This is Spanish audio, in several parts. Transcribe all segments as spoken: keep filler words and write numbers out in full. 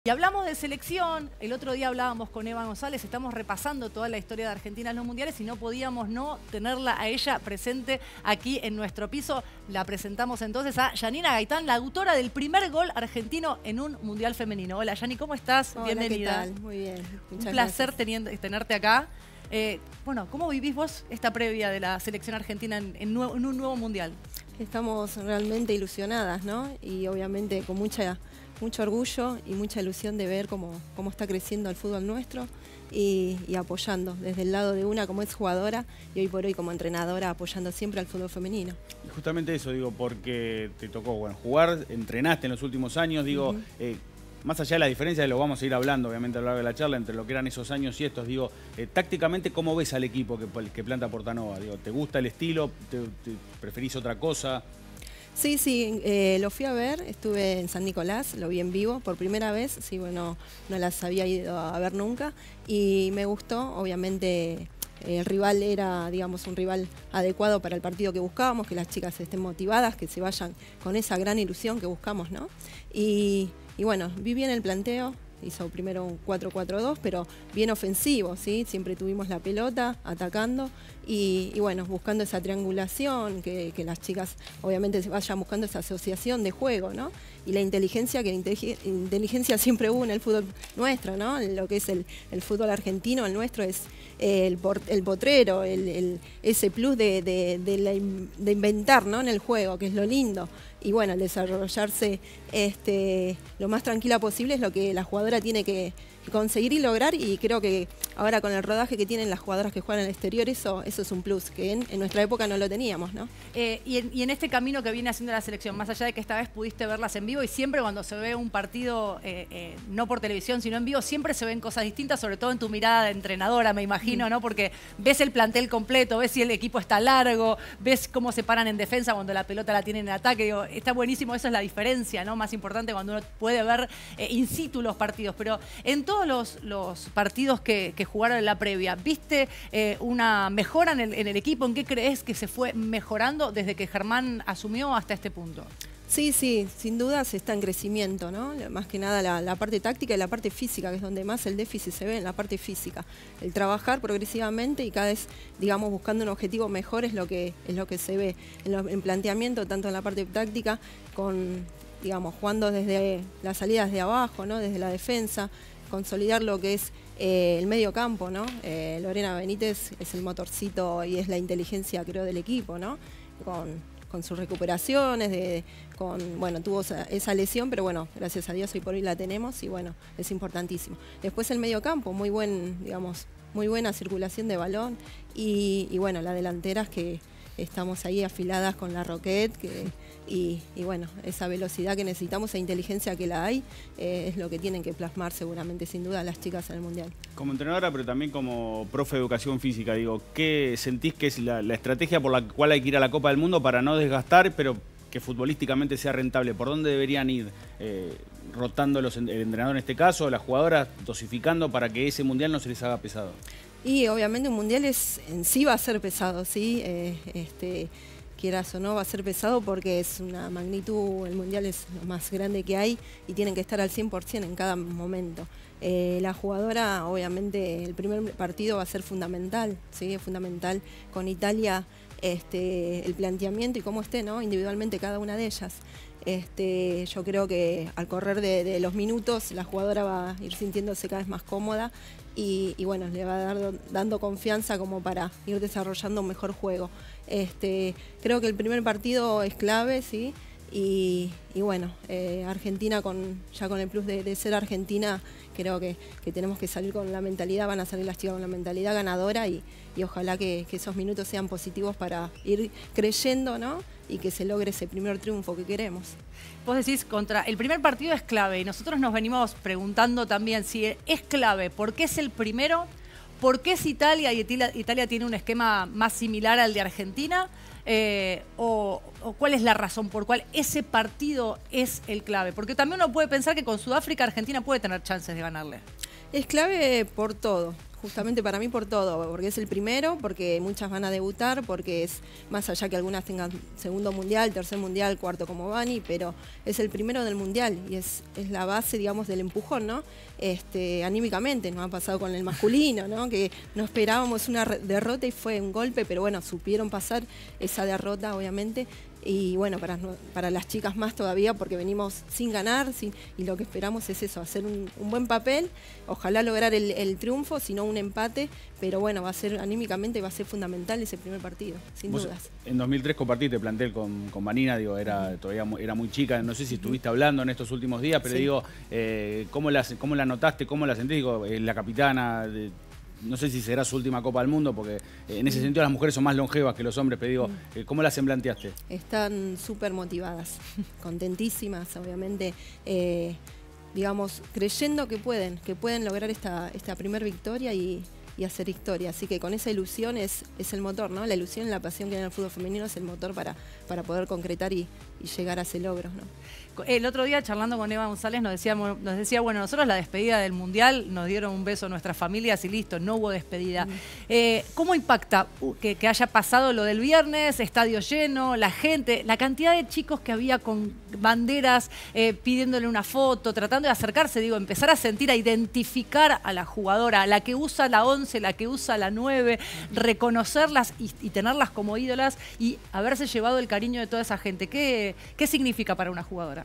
Y hablamos de selección, el otro día hablábamos con Eva González, estamos repasando toda la historia de Argentina en los mundiales y no podíamos no tenerla a ella presente aquí en nuestro piso. La presentamos entonces a Yanina Gaitán, la autora del primer gol argentino en un mundial femenino. Hola Yani, ¿cómo estás? Hola, Bienvenida. ¿qué tal? Muy bien. Muchas un placer gracias. tenerte acá. Eh, bueno, ¿cómo vivís vos esta previa de la selección argentina en, en, nuevo, en un nuevo mundial? Estamos realmente ilusionadas, ¿no? Y obviamente con mucha... mucho orgullo y mucha ilusión de ver cómo, cómo está creciendo el fútbol nuestro y, y apoyando desde el lado de una como es jugadora y hoy por hoy como entrenadora apoyando siempre al fútbol femenino. Y justamente eso, digo, porque te tocó bueno, jugar, entrenaste en los últimos años, digo, uh-huh. eh, más allá de la diferencia, lo vamos a ir hablando obviamente a lo largo de la charla, entre lo que eran esos años y estos, digo, eh, tácticamente, ¿cómo ves al equipo que, que planta Portanova? Digo, ¿te gusta el estilo? ¿Te, te preferís otra cosa? Sí, sí, eh, lo fui a ver, estuve en San Nicolás, lo vi en vivo por primera vez, sí, bueno, no las había ido a ver nunca y me gustó, obviamente el rival era, digamos, un rival adecuado para el partido que buscábamos, que las chicas estén motivadas, que se vayan con esa gran ilusión que buscamos, ¿no? Y, y bueno, vi bien el planteo. Hizo primero un cuatro cuatro dos, pero bien ofensivo, ¿sí? Siempre tuvimos la pelota, atacando y, y bueno, buscando esa triangulación, que, que las chicas obviamente vayan buscando esa asociación de juego, ¿no? Y la inteligencia, que la inteligencia siempre hubo en el fútbol nuestro, ¿no? Lo que es el, el fútbol argentino, el nuestro es el, el potrero, el, el, ese plus de, de, de, la, de inventar, ¿no? En el juego, que es lo lindo. Y bueno, el desarrollarse este, lo más tranquila posible es lo que la jugadora tiene que conseguir y lograr, y creo que ahora con el rodaje que tienen las jugadoras que juegan en el exterior, eso, eso es un plus, que en, en nuestra época no lo teníamos, ¿no? Eh, y, en, y en este camino que viene haciendo la selección, más allá de que esta vez pudiste verlas en vivo, y siempre cuando se ve un partido, eh, eh, no por televisión, sino en vivo, siempre se ven cosas distintas, sobre todo en tu mirada de entrenadora, me imagino, ¿no? Porque ves el plantel completo, ves si el equipo está largo, ves cómo se paran en defensa cuando la pelota la tienen en ataque, digo, está buenísimo, esa es la diferencia, ¿no? Más importante cuando uno puede ver eh, in situ los partidos, pero en todos los, los partidos que, que jugaron en la previa, ¿viste eh, una mejora en el, en el equipo? ¿En qué crees que se fue mejorando desde que Germán asumió hasta este punto? Sí, sí, sin duda se está en crecimiento, ¿no? Más que nada la, la parte táctica y la parte física, que es donde más el déficit se ve, en la parte física. El trabajar progresivamente y cada vez, digamos, buscando un objetivo mejor es lo que, es lo que se ve en, lo, en planteamiento, tanto en la parte táctica, con, digamos, jugando desde las salidas de abajo, ¿no? Desde la defensa, consolidar lo que es eh, el medio campo, ¿no? Eh, Lorena Benítez es el motorcito y es la inteligencia, creo, del equipo, ¿no? Con, con sus recuperaciones, de, con, bueno, tuvo esa, esa lesión, pero bueno, gracias a Dios hoy por hoy la tenemos y bueno, es importantísimo. Después el medio campo, muy buen, digamos, muy buena circulación de balón y, y bueno, las delanteras que estamos ahí afiladas con la Roquette, que, y, y bueno, esa velocidad que necesitamos, esa inteligencia que la hay, eh, es lo que tienen que plasmar seguramente, sin duda, las chicas en el Mundial. Como entrenadora, pero también como profe de educación física, digo, ¿qué sentís que es la, la estrategia por la cual hay que ir a la Copa del Mundo para no desgastar, pero que futbolísticamente sea rentable? ¿Por dónde deberían ir eh, rotando los, el entrenador en este caso, las jugadoras, dosificando para que ese Mundial no se les haga pesado? Y obviamente un mundial es, en sí va a ser pesado, ¿sí? Eh, este, quieras o no, va a ser pesado porque es una magnitud, el mundial es lo más grande que hay y tienen que estar al cien por cien en cada momento. Eh, la jugadora, obviamente, el primer partido va a ser fundamental, ¿sí? Es fundamental con Italia este, el planteamiento y cómo esté, ¿no? Individualmente cada una de ellas. Este, yo creo que al correr de, de los minutos la jugadora va a ir sintiéndose cada vez más cómoda y, y bueno, le va a dar dando confianza como para ir desarrollando un mejor juego. Este, creo que el primer partido es clave, ¿sí? Y, y bueno, eh, Argentina con ya con el plus de, de ser Argentina, creo que, que tenemos que salir con la mentalidad, van a salir las chicas con la mentalidad ganadora y, y ojalá que, que esos minutos sean positivos para ir creyendo, ¿no? Y que se logre ese primer triunfo que queremos. Vos decís, contra el primer partido es clave y nosotros nos venimos preguntando también si es clave, ¿por qué es el primero? ¿Por qué es Italia y Italia, Italia tiene un esquema más similar al de Argentina? Eh, o, o cuál es la razón por cual ese partido es el clave? Porque también uno puede pensar que con Sudáfrica Argentina puede tener chances de ganarle. Es clave por todo. justamente para mí por todo, porque es el primero, porque muchas van a debutar, porque es más allá que algunas tengan segundo mundial, tercer mundial, cuarto como Vani, pero es el primero del mundial y es, es la base, digamos, del empujón, ¿no? Este, anímicamente, nos ha pasado con el masculino, ¿no? Que no esperábamos una derrota y fue un golpe, pero bueno, supieron pasar esa derrota, obviamente. Y bueno, para, para las chicas más todavía, porque venimos sin ganar, sin, y lo que esperamos es eso, hacer un, un buen papel, ojalá lograr el, el triunfo, si no un empate, pero bueno, va a ser anímicamente, va a ser fundamental ese primer partido, sin Vos dudas. En dos mil tres compartiste plantel con, con Vanina, digo, era todavía muy, era muy chica, no sé si estuviste hablando en estos últimos días, pero sí. digo, eh, ¿cómo, la, ¿cómo la notaste, cómo la sentís? Digo, eh, la capitana... De, no sé si será su última Copa del Mundo, porque en ese sentido las mujeres son más longevas que los hombres, pero digo, ¿cómo las planteaste? Están súper motivadas, contentísimas, obviamente, eh, digamos, creyendo que pueden, que pueden lograr esta, esta primer victoria y, y hacer historia. Así que con esa ilusión es, es el motor, ¿no? La ilusión y la pasión que hay en el fútbol femenino es el motor para, para poder concretar y, y llegar a ese logro, ¿no? El otro día, charlando con Eva González, nos, decíamos, nos decía, bueno, nosotros la despedida del Mundial nos dieron un beso a nuestras familias y listo, no hubo despedida. Mm. Eh, ¿Cómo impacta que, que haya pasado lo del viernes, estadio lleno, la gente, la cantidad de chicos que había con banderas eh, pidiéndole una foto, tratando de acercarse, digo, empezar a sentir, a identificar a la jugadora, a la que usa la once, la que usa la nueve, reconocerlas y, y tenerlas como ídolas y haberse llevado el cariño de toda esa gente? ¿Qué, qué significa para una jugadora?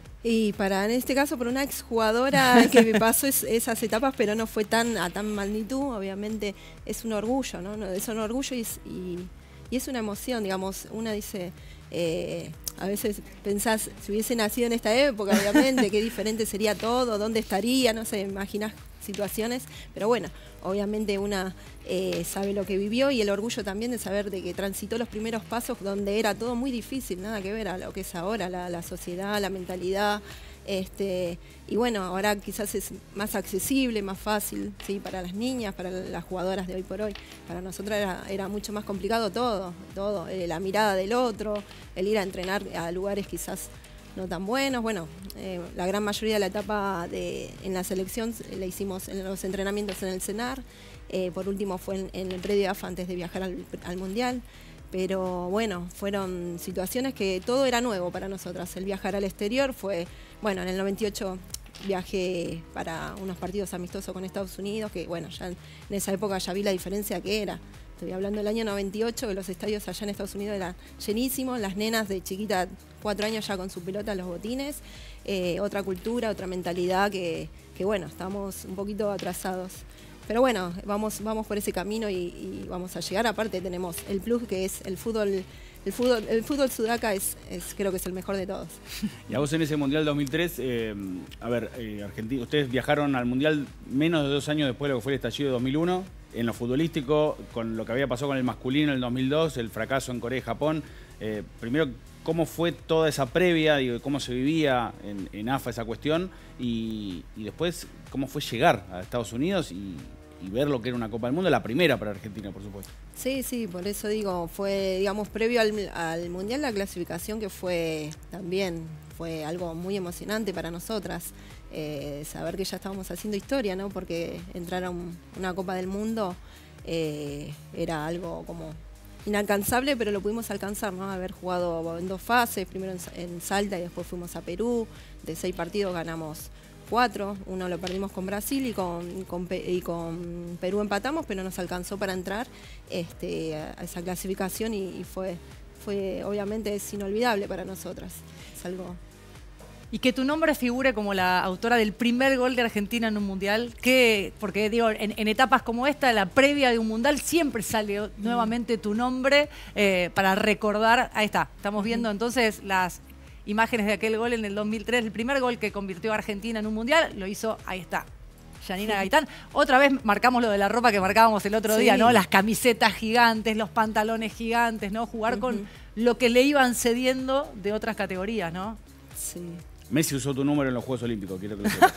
Y para, en este caso, para una exjugadora que me pasó es, esas etapas, pero no fue tan a tan magnitud, obviamente es un orgullo, ¿no? Es un orgullo y, y, y es una emoción, digamos. Una dice, eh, a veces pensás, si hubiese nacido en esta época, obviamente, qué diferente sería todo, dónde estaría, no sé, imaginás situaciones, pero bueno, obviamente una eh, sabe lo que vivió y el orgullo también de saber de que transitó los primeros pasos donde era todo muy difícil, nada que ver a lo que es ahora, la, la sociedad, la mentalidad, este, y bueno, ahora quizás es más accesible, más fácil, ¿sí? Para las niñas, para las jugadoras de hoy por hoy. Para nosotros era, era mucho más complicado todo, todo, eh, la mirada del otro, el ir a entrenar a lugares quizás no tan buenos. Bueno, eh, la gran mayoría de la etapa de, en la selección la hicimos en los entrenamientos en el CENAR, eh, por último fue en, en el predio A F A antes de viajar al, al Mundial, pero bueno, fueron situaciones que todo era nuevo para nosotras. El viajar al exterior fue, bueno, en el noventa y ocho viajé para unos partidos amistosos con Estados Unidos, que bueno, ya en esa época ya vi la diferencia que era. Estoy hablando del año noventa y ocho, que los estadios allá en Estados Unidos eran llenísimos, las nenas de chiquita, cuatro años ya con su pelota, los botines, eh, otra cultura, otra mentalidad que, que bueno, estamos un poquito atrasados. Pero bueno, vamos, vamos por ese camino y, y vamos a llegar. Aparte tenemos el plus que es el fútbol. El fútbol, el fútbol sudaca es, es, creo que es el mejor de todos. Y a vos en ese Mundial dos mil tres, eh, a ver, eh, Argentina, ustedes viajaron al Mundial menos de dos años después de lo que fue el estallido de dos mil uno. En lo futbolístico, con lo que había pasado con el masculino en el dos mil dos, el fracaso en Corea y Japón. Eh, primero, ¿cómo fue toda esa previa? Digo, ¿cómo se vivía en, en A F A esa cuestión? Y, y después, ¿cómo fue llegar a Estados Unidos y, y ver lo que era una Copa del Mundo? La primera para Argentina, por supuesto. Sí, sí, por eso digo, fue, digamos, previo al, al Mundial la clasificación, que fue también, fue algo muy emocionante para nosotras. Eh, saber que ya estábamos haciendo historia, ¿no? Porque entrar a un, una Copa del Mundo eh, era algo como inalcanzable, pero lo pudimos alcanzar, ¿no? Haber jugado en dos fases, primero en, en Salta y después fuimos a Perú. De seis partidos ganamos cuatro, uno lo perdimos con Brasil y con, con, y con Perú empatamos, pero nos alcanzó para entrar este, a esa clasificación y, y fue, fue, obviamente es inolvidable para nosotras. Es algo... Y que tu nombre figure como la autora del primer gol de Argentina en un Mundial, que, porque digo, en, en etapas como esta, la previa de un Mundial, siempre sale mm. nuevamente tu nombre eh, para recordar. Ahí está, estamos viendo mm. entonces las imágenes de aquel gol en el dos mil tres, el primer gol que convirtió a Argentina en un Mundial, lo hizo, ahí está, Yanina Gaitán. Otra vez marcamos lo de la ropa que marcábamos el otro sí. día, ¿no? Las camisetas gigantes, los pantalones gigantes, ¿no? Jugar uh-huh. con lo que le iban cediendo de otras categorías, ¿no? Sí. Messi usó tu número en los Juegos Olímpicos, quiero que lo sepas.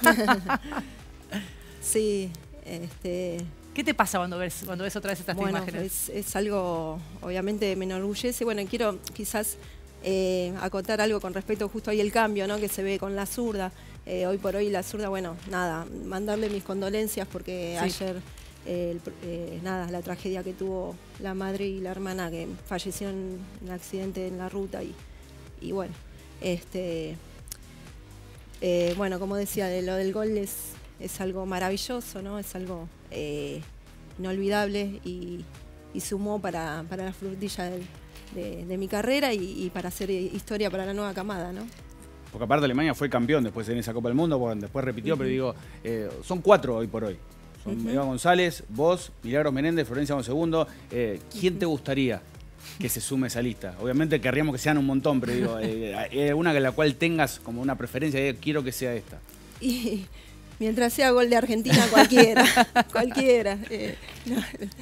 Sí, este... ¿Qué te pasa cuando ves, cuando ves otra vez estas bueno, imágenes? Es, es algo, obviamente me enorgullece. Bueno, quiero quizás eh, acotar algo con respecto justo ahí el cambio, ¿no? Que se ve con la zurda. Eh, hoy por hoy la zurda, bueno, nada, mandarle mis condolencias porque sí. ayer el, eh, nada, la tragedia que tuvo la madre y la hermana que falleció en un accidente en la ruta y, y bueno, este, eh, bueno, como decía, de lo del gol es, es algo maravilloso, ¿no? Es algo eh, inolvidable y, y sumó para, para la frutilla del, de, de mi carrera y, y para hacer historia para la nueva camada, ¿no? Porque aparte Alemania fue campeón después en esa Copa del Mundo, bueno, después repitió, uh-huh. pero digo, eh, son cuatro hoy por hoy. Son uh-huh. Eva González, vos, Milagros Menéndez, Florencia Monsegundo. Eh, ¿Quién uh-huh. te gustaría que se sume a esa lista? Obviamente querríamos que sean un montón, pero digo, eh, ¿hay alguna con la cual tengas como una preferencia? Eh, quiero que sea esta. Y mientras sea gol de Argentina, cualquiera, cualquiera. Eh, no,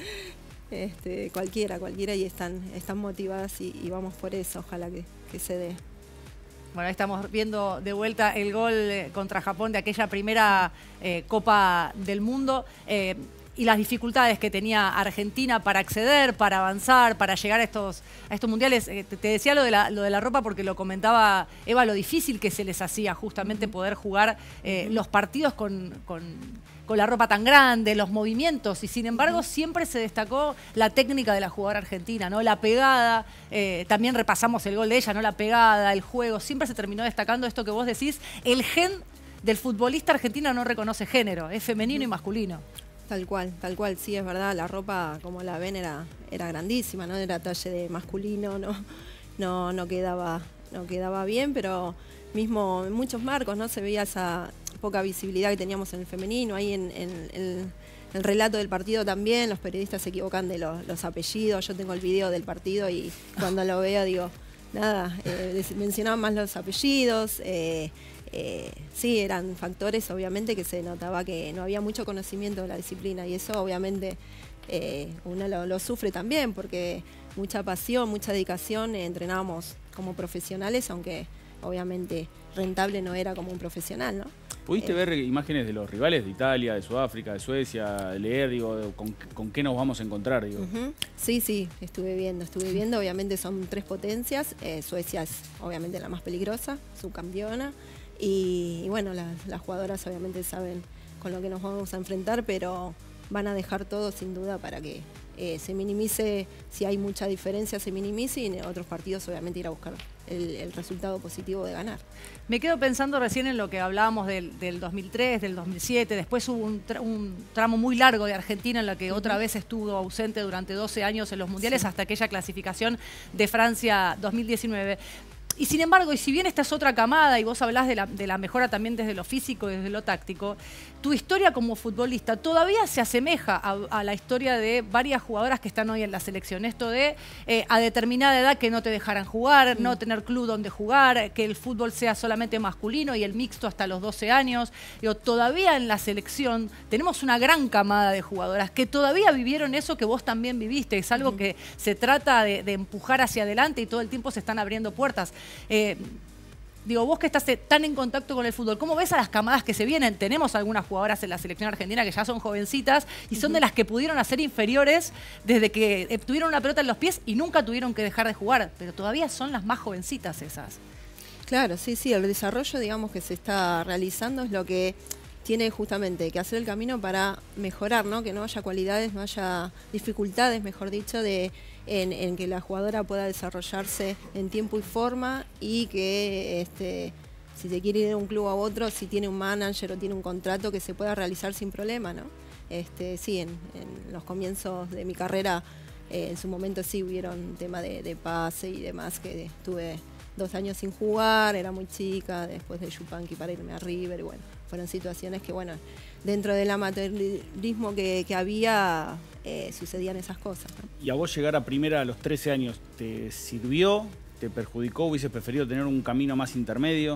este, cualquiera, cualquiera y están, están motivadas y, y vamos por eso, ojalá que, que se dé. Bueno, ahí estamos viendo de vuelta el gol contra Japón de aquella primera eh, Copa del Mundo eh, y las dificultades que tenía Argentina para acceder, para avanzar, para llegar a estos, a estos mundiales. Eh, te, te decía lo de, la, lo de la ropa porque lo comentaba Eva, lo difícil que se les hacía justamente poder jugar eh, los partidos con... con con la ropa tan grande, los movimientos, y sin embargo uh-huh. siempre se destacó la técnica de la jugadora argentina, ¿no? La pegada, eh, también repasamos el gol de ella, ¿no? La pegada, el juego, siempre se terminó destacando esto que vos decís, el gen del futbolista argentino no reconoce género, es femenino uh-huh. y masculino. Tal cual, tal cual, sí, es verdad, la ropa, como la ven, era, era grandísima, ¿no? Era talle de masculino, no, no, no, quedaba, no quedaba bien, pero mismo en muchos marcos, ¿no? Se veía esa poca visibilidad que teníamos en el femenino, ahí en, en, en el relato del partido también, los periodistas se equivocan de los, los apellidos, yo tengo el video del partido y cuando lo veo digo, nada, eh, mencionaban más los apellidos, eh, eh, sí, eran factores obviamente que se notaba que no había mucho conocimiento de la disciplina y eso obviamente eh, uno lo, lo sufre también porque mucha pasión, mucha dedicación, eh, entrenábamos como profesionales, aunque obviamente rentable no era como un profesional, ¿no? ¿Pudiste eh, ver imágenes de los rivales de Italia, de Sudáfrica, de Suecia, leer, digo, con, con qué nos vamos a encontrar? Digo? Uh-huh. Sí, sí, estuve viendo, estuve viendo, obviamente son tres potencias, eh, Suecia es obviamente la más peligrosa, subcampeona, y, y bueno, las, las jugadoras obviamente saben con lo que nos vamos a enfrentar, pero van a dejar todo sin duda para que eh, se minimice, si hay mucha diferencia se minimice y en otros partidos obviamente ir a buscar el, el resultado positivo de ganar. Me quedo pensando recién en lo que hablábamos del, del dos mil tres, del dos mil siete, después hubo un, tra un tramo muy largo de Argentina en la que uh-huh. otra vez estuvo ausente durante doce años en los mundiales sí. hasta aquella clasificación de Francia dos mil diecinueve. Y sin embargo, y si bien esta es otra camada y vos hablás de la, de la mejora también desde lo físico y desde lo táctico, tu historia como futbolista todavía se asemeja a, a la historia de varias jugadoras que están hoy en la selección. Esto de eh, a determinada edad que no te dejaran jugar, mm. no tener club donde jugar, que el fútbol sea solamente masculino y el mixto hasta los doce años. Digo, todavía en la selección tenemos una gran camada de jugadoras que todavía vivieron eso que vos también viviste. Es algo mm. que se trata de, de empujar hacia adelante y todo el tiempo se están abriendo puertas. Eh, digo, vos que estás tan en contacto con el fútbol, ¿cómo ves a las camadas que se vienen? Tenemos algunas jugadoras en la selección argentina que ya son jovencitas y son uh-huh. de las que pudieron hacer inferiores desde que eh, tuvieron una pelota en los pies y nunca tuvieron que dejar de jugar, pero todavía son las más jovencitas esas. Claro, sí, sí, el desarrollo, digamos, que se está realizando es lo que tiene justamente que hacer el camino para mejorar, ¿no? Que no haya cualidades, no haya dificultades, mejor dicho, de en, en que la jugadora pueda desarrollarse en tiempo y forma y que este, si se quiere ir de un club a otro, si tiene un manager o tiene un contrato, que se pueda realizar sin problema, ¿no? Este, sí, en, en los comienzos de mi carrera, eh, en su momento sí hubieron tema de, de pase y demás, que estuve dos años sin jugar, era muy chica, después de Yupanqui para irme a River, y bueno, fueron situaciones que, bueno, dentro del amateurismo que, que había, eh, sucedían esas cosas, ¿no? ¿Y a vos llegar a primera a los trece años, te sirvió, te perjudicó, hubieses preferido tener un camino más intermedio?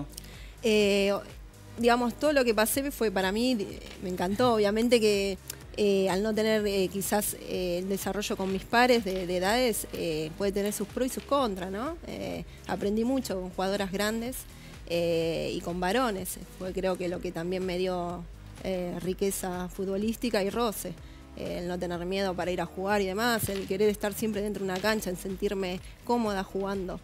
Eh, digamos, todo lo que pasé fue para mí, me encantó, obviamente que Eh, al no tener eh, quizás eh, el desarrollo con mis pares de, de edades, eh, puede tener sus pros y sus contras, ¿no? Eh, aprendí mucho con jugadoras grandes eh, y con varones. Fue creo que lo que también me dio eh, riqueza futbolística y roce. Eh, el no tener miedo para ir a jugar y demás, el querer estar siempre dentro de una cancha, el sentirme cómoda jugando.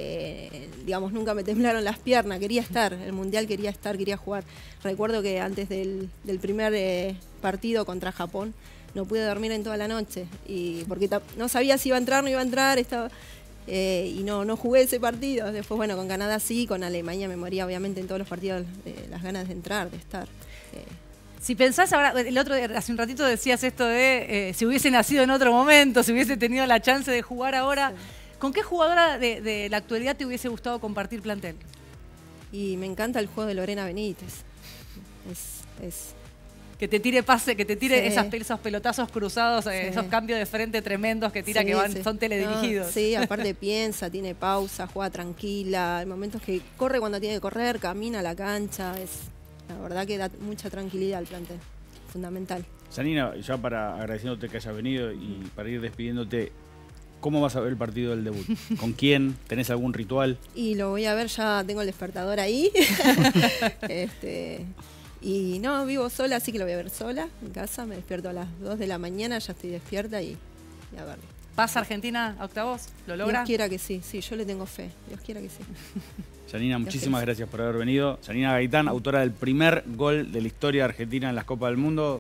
Eh, digamos, nunca me temblaron las piernas, quería estar, el mundial quería estar, quería jugar. Recuerdo que antes del, del primer eh, partido contra Japón, no pude dormir en toda la noche. Y porque no sabía si iba a entrar, no iba a entrar, estaba... Eh, y no, no jugué ese partido. Después, bueno, con Canadá sí, con Alemania me moría obviamente en todos los partidos eh, las ganas de entrar, de estar. Eh. Si pensás ahora, el otro hace un ratito decías esto de eh, si hubiese nacido en otro momento, si hubiese tenido la chance de jugar ahora, sí. ¿Con qué jugadora de, de la actualidad te hubiese gustado compartir plantel? Y me encanta el juego de Lorena Benítez. Es... es Que te tire pase, que te tire sí. esas, esos pelotazos cruzados, sí. esos cambios de frente tremendos que tira sí, que van, sí. son teledirigidos. No, sí, aparte piensa, tiene pausa, juega tranquila, hay momentos que corre cuando tiene que correr, camina a la cancha, es la verdad que da mucha tranquilidad al plantel, fundamental. Janina, ya para agradeciéndote que hayas venido y para ir despidiéndote, ¿cómo vas a ver el partido del debut? ¿Con quién? ¿Tenés algún ritual? Y lo voy a ver, ya tengo el despertador ahí. este... Y no, vivo sola, así que lo voy a ver sola en casa. Me despierto a las dos de la mañana, ya estoy despierta y, y a verlo. ¿Pasa Argentina a octavos? ¿Lo logra? Dios quiera que sí, sí, yo le tengo fe. Dios quiera que sí. Janina, muchísimas gracias por haber venido. Janina Gaitán, autora del primer gol de la historia argentina en las Copas del Mundo.